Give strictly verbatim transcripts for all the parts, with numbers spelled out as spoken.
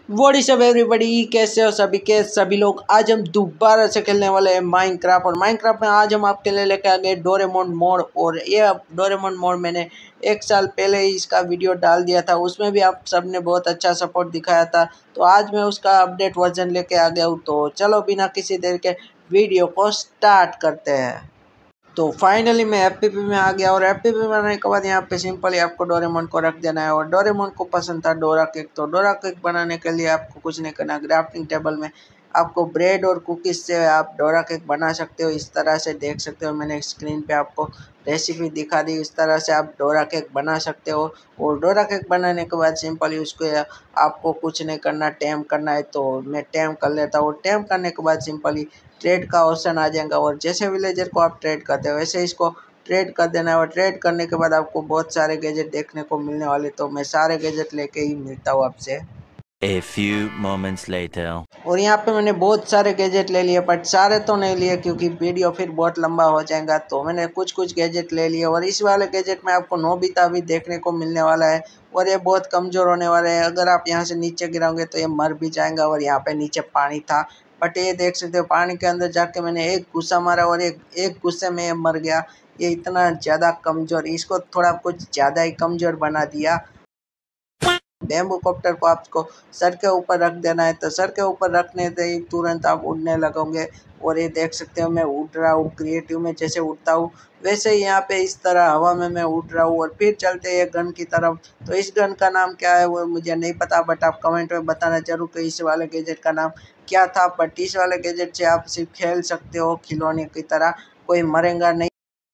What is up everybody, कैसे हो सभी के सभी लोग। आज हम दोबारा से खेलने वाले हैं माइनक्राफ्ट। और माइनक्राफ्ट में आज हम आपके लिए लेके आ गए डोरेमोन मोड। और ये डोरेमोन मोड मैंने एक साल पहले ही इसका वीडियो डाल दिया था, उसमें भी आप सब ने बहुत अच्छा सपोर्ट दिखाया था। तो आज मैं उसका अपडेट वर्जन लेके आ गया हूँ। तो चलो बिना किसी देर के वीडियो को स्टार्ट करते हैं। तो फाइनली मैं एफपीपी में आ गया। और एफपीपी में आने के बाद यहाँ पे सिंपली आपको डोरेमोन को रख देना है। और डोरेमोन को पसंद था डोरा केक, तो डोरा केक बनाने के लिए आपको कुछ नहीं करना। क्राफ्टिंग टेबल में आपको ब्रेड और कुकीज से आप डोरा केक बना सकते हो। इस तरह से देख सकते हो, मैंने स्क्रीन पे आपको रेसिपी दिखा दी। इस तरह से आप डोरा केक बना सकते हो। और डोरा केक बनाने के बाद सिंपली उसको आपको कुछ नहीं करना, टैम करना है। तो मैं टैम कर लेता हूँ। और टैम करने के बाद सिंपली ट्रेड का ऑप्शन आ जाएगा। और जैसे विलेजर को आप ट्रेड करते हो वैसे इसको ट्रेड कर देना है। और ट्रेड करने के बाद आपको बहुत सारे गैजेट देखने को मिलने वाले। तो मैं सारे गैजेट लेके ही मिलता हूँ आपसे। A few moments later. और यहाँ पे मैंने बहुत सारे गैजेट ले लिए, बट सारे तो नहीं लिए क्योंकि वीडियो फिर बहुत लंबा हो जाएगा। तो मैंने कुछ कुछ गैजेट ले लिए। और इस वाले गैजेट में आपको नोबिता भी देखने को मिलने वाला है। और ये बहुत कमज़ोर होने वाला है। अगर आप यहाँ से नीचे गिराओगे तो ये मर भी जाएगा। और यहाँ पे नीचे पानी था, बट ये देख सकते हो पानी के अंदर जाके मैंने एक गुस्सा मारा और एक एक गुस्से में ये मर गया। ये इतना ज़्यादा कमज़ोर, इसको थोड़ा कुछ ज़्यादा ही कमज़ोर बना दिया। बैम्बू कॉप्टर को आपको सर के ऊपर रख देना है। तो सर के ऊपर रखने से ही तुरंत आप उड़ने लगोगे। और ये देख सकते हो मैं उड़ रहा हूँ। क्रिएटिव में जैसे उड़ता हूँ वैसे ही यहाँ पे इस तरह हवा में मैं उड़ रहा हूँ। और फिर चलते हैं गन की तरफ। तो इस गन का नाम क्या है वो मुझे नहीं पता, बट आप कमेंट में बताना जरूर कि इस वाले गैजेट का नाम क्या था। बट इस वाले गैजेट से आप सिर्फ खेल सकते हो खिलौने की तरह, कोई मरेगा नहीं।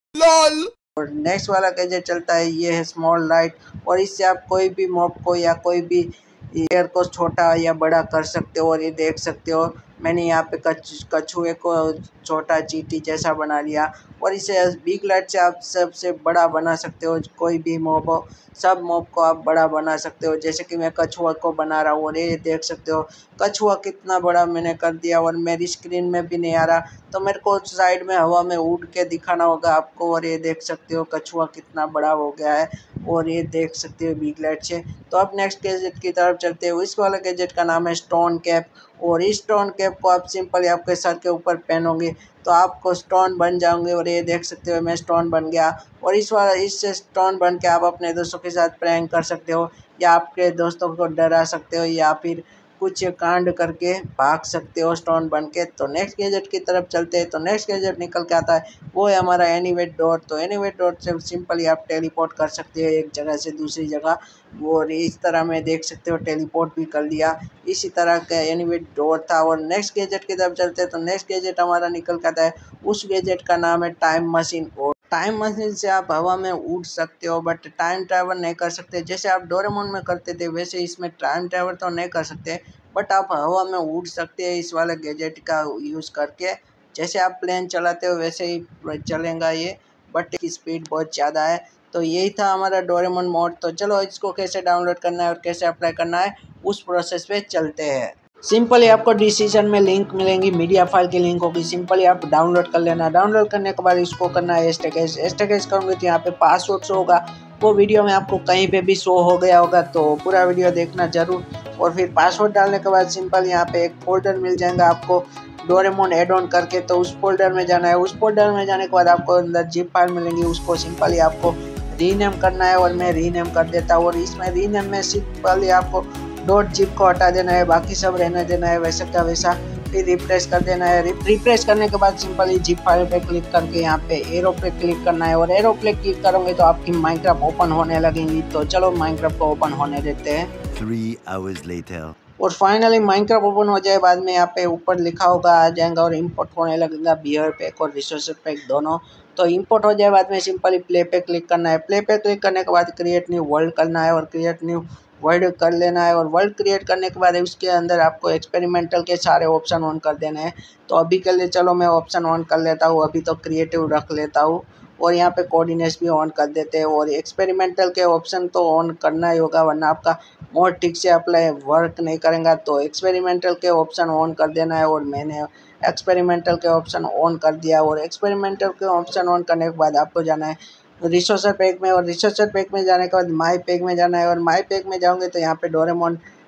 और नेक्स्ट वाला गैजेट चलता है, ये है स्मॉल लाइट। और इससे आप कोई भी मॉब को या कोई भी एयर को छोटा या बड़ा कर सकते हो। और ये देख सकते हो मैंने यहाँ पे कछ कछुए को छोटा चींटी जैसा बना लिया। और इसे बिग लाइट से आप सबसे बड़ा बना सकते हो। कोई भी मॉब हो, सब मॉब को आप बड़ा बना सकते हो। जैसे कि मैं कछुआ को बना रहा हूँ। और ये देख सकते हो कछुआ कितना बड़ा मैंने कर दिया। और मेरी स्क्रीन में भी नहीं आ रहा, तो मेरे को साइड में हवा में उड़ के दिखाना होगा आपको। और ये देख सकते हो कछुआ कितना बड़ा हो गया है। और ये देख सकते हो बिग लाइट से। तो अब नेक्स्ट गैजेट की तरफ चलते हो। इस वाला गैजेट का नाम है स्टोन कैप। और इस स्टोन कैप को आप सिंपली आपके सर के ऊपर पहनोगे तो आपको स्टोन बन जाओगे। और ये देख सकते हो मैं स्टोन बन गया। और इस वाला इससे स्टोन बन के आप अपने दोस्तों के साथ प्रैंक कर सकते हो, या आपके दोस्तों को डरा सकते हो, या फिर कुछ कांड करके भाग सकते हो स्टोन बन के। तो नेक्स्ट गैजेट की तरफ चलते हैं। तो नेक्स्ट गैजेट निकल के आता है वो है हमारा एनिवेट डॉट। तो एनिवेट डॉट से सिंपली आप टेलीपोर्ट कर सकते हो एक जगह से दूसरी जगह। और इस तरह में देख सकते हो टेलीपोर्ट भी कर लिया। इसी तरह का एनिवेट डॉट था। और नेक्स्ट गैजेट की तरफ चलते हैं। तो नेक्स्ट गैजेट हमारा निकल के आता है, उस गैजेट का नाम है टाइम मशीन। और टाइम मशीन से आप हवा में उड़ सकते हो, बट टाइम ट्रैवल नहीं कर सकते। जैसे आप डोरेमोन में करते थे वैसे इसमें टाइम ट्रैवल तो नहीं कर सकते, बट आप हवा में उड़ सकते हैं इस वाले गैजेट का यूज़ करके। जैसे आप प्लेन चलाते हो वैसे ही चलेगा ये, बट की स्पीड बहुत ज़्यादा है। तो यही था हमारा डोरेमोन मोड। तो चलो इसको कैसे डाउनलोड करना है और कैसे अप्लाई करना है उस प्रोसेस पे चलते हैं। सिंपली आपको डिसीजन में लिंक मिलेंगी, मीडिया फाइल की लिंक होगी। सिंपली आप डाउनलोड कर लेना। डाउनलोड करने के बाद इसको करना है एस्टेकेज। एस्टेकेज करोगे तो यहाँ पे पासवर्ड शो होगा, वो वीडियो में आपको कहीं पे भी शो हो गया होगा। तो पूरा वीडियो देखना जरूर। और फिर पासवर्ड डालने के बाद सिंपल यहाँ पे एक फोल्डर मिल जाएगा आपको डोरेमोन एड ऑन करके। तो उस फोल्डर में जाना है। उस फोल्डर में जाने के बाद आपको अंदर जिप फाइल मिलेंगी, उसको सिंपली आपको रीनेम करना है। और मैं रीनेम कर देता हूँ। और इसमें रीनेम में सिंपली आपको डॉट जिप को हटा देना है, बाकी सब रहने देना है वैसा का वैसा। फिर रिफ्रेश कर देना है। रिफ्रेश करने के बाद सिंपली जिप फाइल पे क्लिक करके यहाँ पे एरो पे क्लिक करना है। और एरो पे क्लिक करोगे तो आपकी माइनक्राफ्ट ओपन होने लगेंगी। तो चलो माइनक्राफ्ट को ओपन होने देते हैं। Three hours later. और फाइनली माइनक्राफ्ट ओपन हो जाए बाद में यहाँ पे ऊपर लिखा होगा आ जाएगा और इंपोर्ट होने लगेगा बियर पैक और रिसोर्स पैक दोनों। तो इंपोर्ट हो जाए बाद में सिंपली प्ले पे क्लिक करना है। प्ले पे क्लिक करने के बाद क्रिएट न्यू वर्ल्ड करना है। और क्रिएट न्यू वर्ल्ड कर लेना है। और वर्ल्ड क्रिएट करने के बाद उसके अंदर आपको एक्सपेरिमेंटल के सारे ऑप्शन ऑन कर देने हैं। तो अभी के लिए चलो मैं ऑप्शन ऑन कर लेता हूँ, अभी तो क्रिएटिव रख लेता हूँ। और यहाँ पे कोऑर्डिनेट्स भी ऑन कर देते हैं। और एक्सपेरिमेंटल के ऑप्शन तो ऑन करना ही होगा, वरना आपका मोड ठीक से अप्लाई वर्क नहीं करेगा। तो एक्सपेरिमेंटल के ऑप्शन ऑन कर देना है। और मैंने एक्सपेरिमेंटल के ऑप्शन ऑन कर दिया। और एक्सपेरिमेंटल के ऑप्शन ऑन करने के बाद आपको जाना है रिसोर्स पैक में। और रिसोर्स पैक में जाने के बाद माई पैक में जाना है। और माई पैक में जाओगे तो यहाँ पे डोरेमोन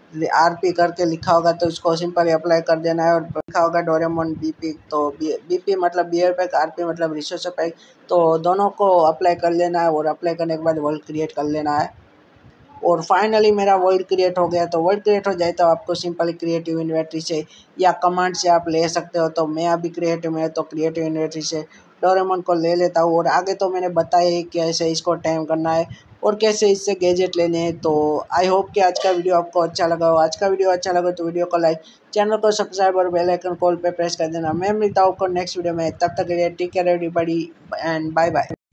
आरपी करके लिखा होगा तो उसको सिंपली अप्लाई कर देना है। और लिखा होगा डोरेमोन बीपी, तो बीपी मतलब बियर पैक, आरपी मतलब रिसोर्स पैक, तो दोनों को अप्लाई कर लेना है। और अप्लाई करने के बाद वर्ल्ड क्रिएट कर लेना है। और फाइनली मेरा वर्ल्ड क्रिएट हो गया। तो वर्ल्ड क्रिएट हो जाए तो आपको सिंपली क्रिएटिव इन्वेंटरी से या कमांड से आप ले सकते हो। तो मैं अभी क्रिएटिव में तो क्रिएटिव इन्वेंटरी से डोरेमोन को ले लेता हूँ। और आगे तो मैंने बताया ही कैसे इसको टाइम करना है और कैसे इससे गैजेट लेने हैं। तो आई होप कि आज का वीडियो आपको अच्छा लगा हो। आज का वीडियो अच्छा लगा तो वीडियो को लाइक, चैनल को सब्सक्राइब और बेल आइकन कॉल पे प्रेस कर देना। मैं मिलता हूँ आपको नेक्स्ट वीडियो में, तब तक के लिए take care everybody and bye bye.